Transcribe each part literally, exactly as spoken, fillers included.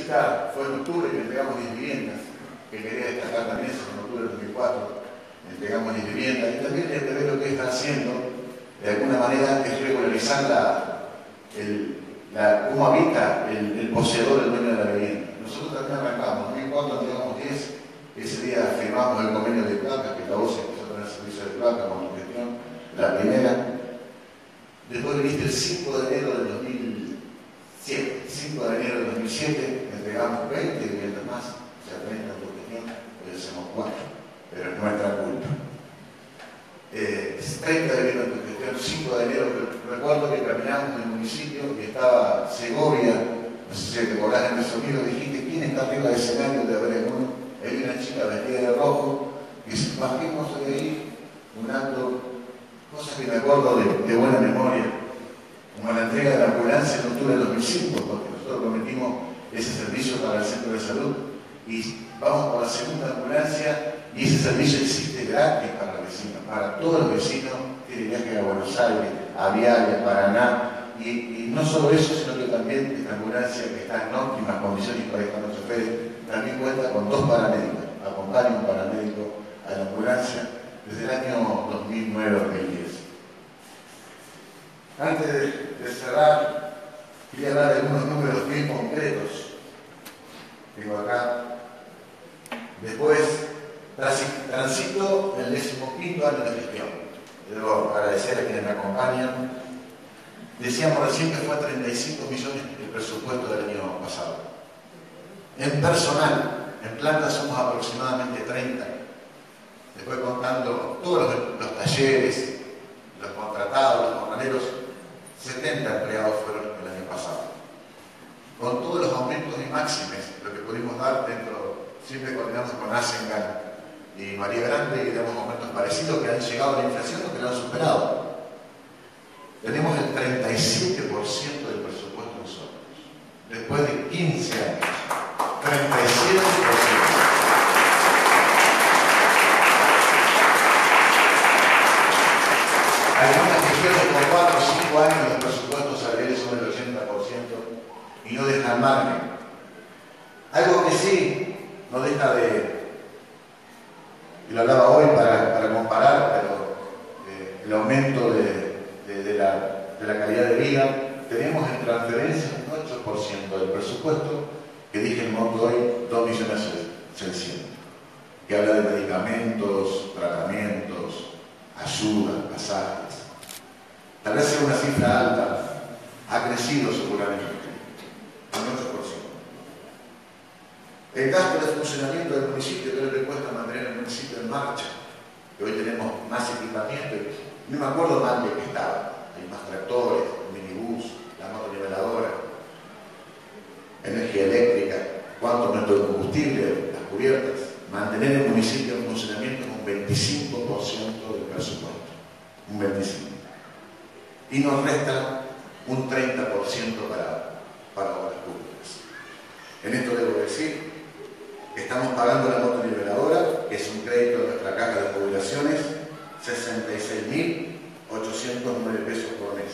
felicitar, fue en octubre que entregamos diez viviendas, que quería destacar también eso, en octubre del dos mil cuatro, entregamos diez viviendas, y también el prevé lo que está haciendo, de alguna manera, es regularizar la, el, la, cómo habita el, el poseedor, el dueño de la vivienda. Nosotros también arrancamos, en dos mil cuatro entregamos diez, ese día firmamos el convenio de placas, que la O C E empezó a tener servicio de placas como gestión, la primera. Después viniste el cinco de enero del dos mil siete, cinco de enero del dos mil siete, entregamos veinte viviendas más, o sea, treinta en tu gestión, hoy hacemos cuatro, pero es nuestra culpa. Eh, treinta de enero en tu gestión, cinco de enero, recuerdo que caminamos en el municipio y estaba Segovia, no sé si te acordás en el sonido, dijiste, ¿quién está arriba del escenario de haber uno? Hay una chica vestida de rojo, y se bajemos de ahí, un acto, cosas que me acuerdo de, de buena memoria, como la entrega de la ambulancia en octubre del dos mil cinco, porque nosotros prometimos ese servicio para el centro de salud, y vamos por la segunda ambulancia, y ese servicio existe gratis para los vecinos, para todos los vecinos, tiene viaje a Buenos Aires, a Viale, a Paraná, y, y no solo eso, sino que también esta ambulancia que está en óptimas condiciones para estar los choferes, también cuenta con dos paramédicos, acompaña un paramédico a la ambulancia desde el año dos mil nueve a dos mil diez. Antes de, de cerrar, quería dar algunos números bien concretos. Tengo acá. Después, transito el decimoquinto año de gestión. Debo agradecer a quienes me acompañan. Decíamos recién que fue treinta y cinco millones el presupuesto del año pasado. En personal, en planta somos aproximadamente treinta. Después contando todos los, los talleres, los contratados, los jornaleros, setenta empleados fueron el año pasado. Con todos los aumentos y máximes, lo que pudimos dar dentro, siempre coordinamos con Asengan y María Grande, y damos aumentos parecidos que han llegado a la inflación o que lo han superado. Tenemos el treinta y siete por ciento del presupuesto nosotros, después de quince años. treinta y siete por ciento. Algunas gestiones con cuatro o cinco años los presupuestos salariales son del ochenta por ciento y no dejan margen. Algo que sí no deja de, y lo hablaba hoy para, para comparar, pero eh, el aumento de, de, de, la, de la calidad de vida, tenemos en transferencias un ocho por ciento del presupuesto, que dije el monto hoy, dos millones seiscientos, que habla de medicamentos, tratamientos, ayudas, pasajes. Tal vez sea una cifra alta, ha crecido seguramente, un ocho por ciento. El gasto de funcionamiento del municipio, que le cuesta mantener el municipio en marcha, que hoy tenemos más equipamiento, no me acuerdo mal de que estaba, hay más tractores, minibús, la motoniveladora, energía eléctrica, cuánto aumento de combustible, las cubiertas, mantener el municipio en funcionamiento es un veinticinco por ciento del presupuesto, un veinticinco por ciento. Y nos resta un treinta por ciento para, para obras públicas. En esto debo decir que estamos pagando la motoniveladora, que es un crédito de nuestra caja de jubilaciones, sesenta y seis mil ochocientos nueve pesos por mes.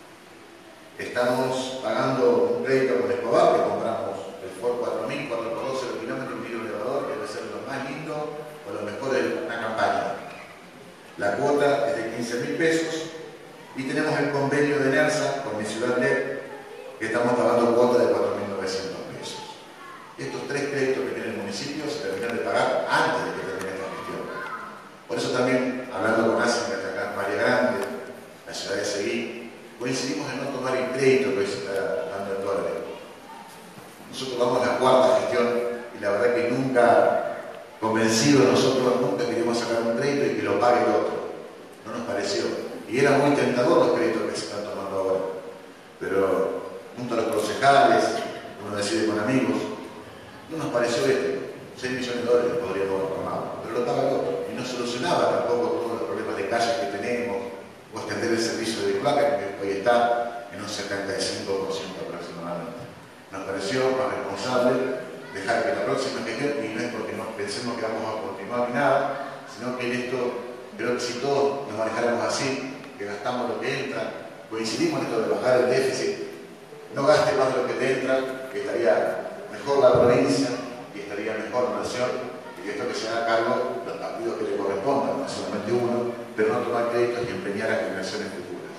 Estamos pagando un crédito con Escobar, que compramos el Ford cuatro mil, cuatro por doce de kilómetros, un vidrio elevador, que debe ser lo más lindo o lo mejor de una campaña. La cuota es de quince mil pesos y tenemos el convenio de NERSA con mi ciudad L E P, que estamos pagando cuota de cuatro mil novecientos pesos. Estos tres créditos que tiene el municipio se terminan de pagar antes de que termine esta gestión. Por eso también, hablando con Asia, acá María Grande, la ciudad de Seguí, coincidimos en no tomar el crédito que hoy se está dando en dólares. Nosotros vamos a la cuarta gestión y la verdad que nunca, convencidos nosotros, nunca queríamos sacar un crédito y que lo pague el otro. No nos pareció. Y era muy tentador los créditos que se están tomando ahora. Pero junto a los concejales, uno decide con amigos, no nos pareció ético. seis millones de dólares podríamos haber tomado, pero lo paga el otro. Y no solucionaba tampoco todos los problemas de calles que tenemos, o extender el servicio de placa, que hoy está en un setenta y cinco por ciento aproximadamente. Nos pareció más responsable dejar que la próxima gestión, y no es porque nos pensemos que vamos a continuar ni nada, sino que en esto, creo que si todos nos manejáramos así, que gastamos lo que entra, coincidimos en esto de bajar el déficit, no gaste más de lo que te entra, que estaría mejor la provincia y estaría mejor la nación, y que esto que se haga cargo los partidos que le correspondan, no solamente uno, pero no tomar créditos y empeñar a generaciones futuras.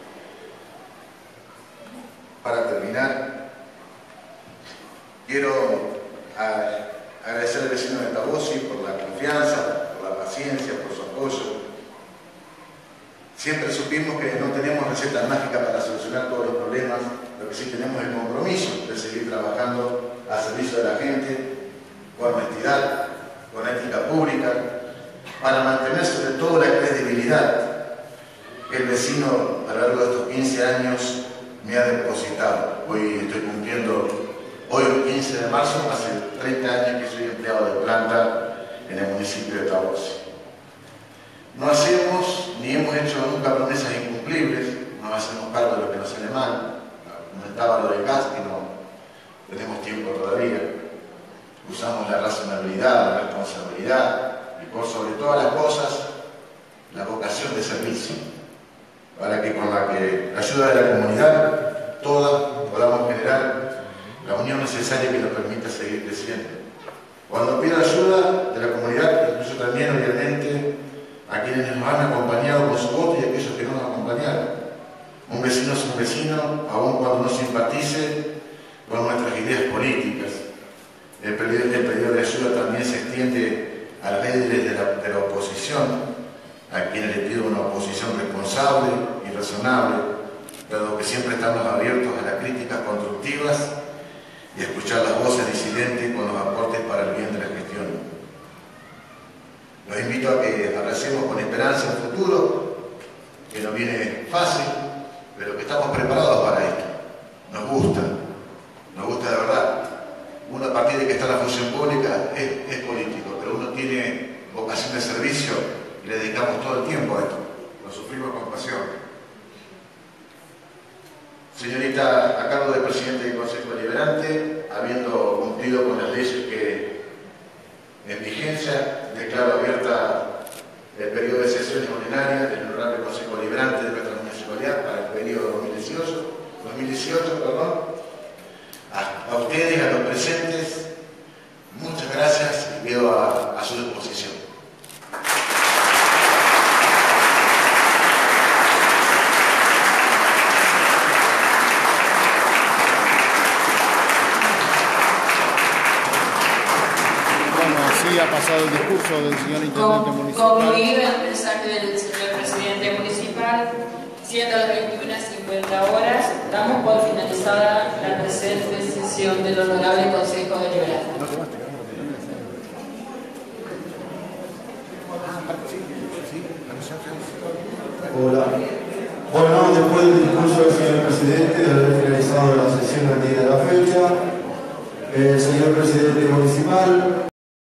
Para terminar, quiero agradecer al vecino de Tabosi por la confianza, por la paciencia, por su apoyo. Siempre supimos que no tenemos recetas mágicas para solucionar todos los problemas, lo que sí tenemos es el compromiso de seguir trabajando al servicio de la gente, con honestidad, con ética pública, para mantener sobre todo la credibilidad que el vecino a lo largo de estos quince años me ha depositado. Hoy estoy cumpliendo, hoy el quince de marzo, hace treinta años que soy empleado de planta en el municipio de Tabosi. No hacemos ni hemos hecho nunca promesas incumplibles, no hacemos cargo de lo que nos sale mal. Comentaba lo del gas, que no tenemos tiempo todavía. Usamos la razonabilidad, la responsabilidad y por sobre todas las cosas, la vocación de servicio, para que con la que la ayuda de la comunidad, todas podamos generar la unión necesaria que nos permita seguir creciendo. Cuando pido ayuda de la comunidad, incluso también, obviamente, a quienes nos han acompañado con su voto y a aquellos que no nos acompañaron. Un vecino es un vecino, aun cuando no simpatice con nuestras ideas políticas. El pedido, el pedido de ayuda también se extiende a los líderes de la, de la oposición, a quienes les pido una oposición responsable y razonable, dado que siempre estamos abiertos a las críticas constructivas y a escuchar las voces disidentes con los aportes para el bien de la gestión. Los invito a que abracemos con esperanza el futuro, que no viene fácil, pero que estamos preparados para esto. Nos gusta, nos gusta de verdad. Uno, a partir de que está en la función pública, es, es político, pero uno tiene vocación de servicio y le dedicamos todo el tiempo a esto. Lo sufrimos con pasión. Señorita, a cargo del presidente del Consejo Deliberante, habiendo cumplido con las leyes que en vigencia, declaro abierta el periodo de sesiones ordinarias del Honorable Consejo Deliberante de nuestra municipalidad para el periodo dos mil dieciocho, perdón. A, a ustedes, a los presentes, muchas gracias y quedo a, a su disposición. Ha pasado el discurso del señor intendente Con, municipal. Concluido el mensaje del señor presidente municipal, siendo las veintiuna cincuenta horas, damos por finalizada la presente sesión del Honorable Consejo Deliberante. Hola. Bueno, después del discurso del señor presidente, de haber finalizado la sesión al día de la fecha, el señor presidente municipal